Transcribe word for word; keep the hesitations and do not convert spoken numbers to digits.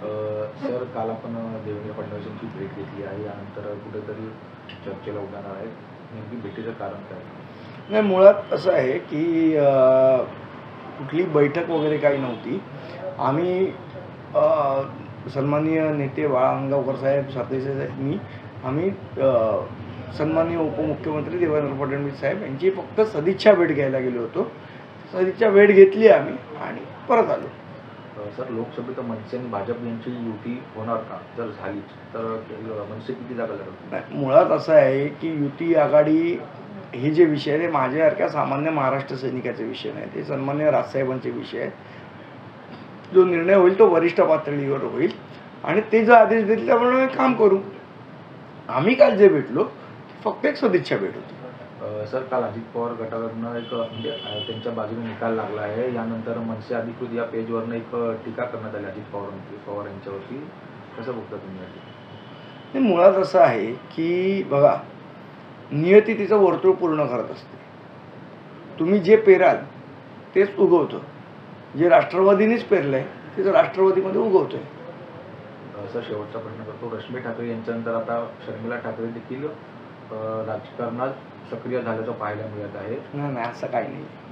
Sir, काल आपण देवेंद्र फडणवीसांची भेट घेतली आहे, यानंतर कुठेतरी चर्चेला उडाणार आहे. नेमकी भेटीचं कारण काय? नाही, मुळात असं आहे की कुठली बैठक वगैरे काही नव्हती. आम्ही सन्माननीय नेते बाळा अंगावकर साहेब, सरदेसाई साहेब, मी आम्ही सन्माननीय उपमुख्यमंत्री देवेंद्र फडणवीस साहेब यांची फक्त सदिच्छा भेट घ्यायला गेलो होतो. सदिच्छा भेट घेतली आम्ही आणि परत आलो. सर, लोकसभेत मनसे आणि भाजप यांची युती होणार का? जर झालीच तर मनसे किती जागा लढवतील? नाही, मुळात असं आहे की युती आघाडी हे जे विषय आहे ते माझ्यासारख्या सामान्य महाराष्ट्र सैनिकाचे विषय नाही, ते सन्मान्य राजसाहेबांचे विषय आहे. जो निर्णय होईल तो वरिष्ठ पातळीवर होईल आणि ते जो आदेश देतील त्याप्रमाणे काम करू. आम्ही काल जे भेटलो फक्त एक सदिच्छा भेट होती. सर, काल अजित पवार गटावरनं एक म्हणजे त्यांच्या बाजूने निकाल लागला आहे. यानंतर मनसे अधिकृत या पेजवरनं एक टीका करण्यात आली अजित पवार पवार यांच्यावरती. कसं बघता तुम्ही? मुळात असं आहे की बघा, नियती तिचं वर्तुळ पूर्ण करत असते. तुम्ही जे पेराल तेच उगवतं. जे राष्ट्रवादीनेच पेरलंय तेच राष्ट्रवादीमध्ये उगवतंय. सर, शेवटचा प्रश्न करतो. रश्मी ठाकरे यांच्यानंतर आता शर्मिला ठाकरे देखील राजकारणात सक्रिय झाल्याचं पाहायला मिळत आहे. नाही नाही, असं काही नाही.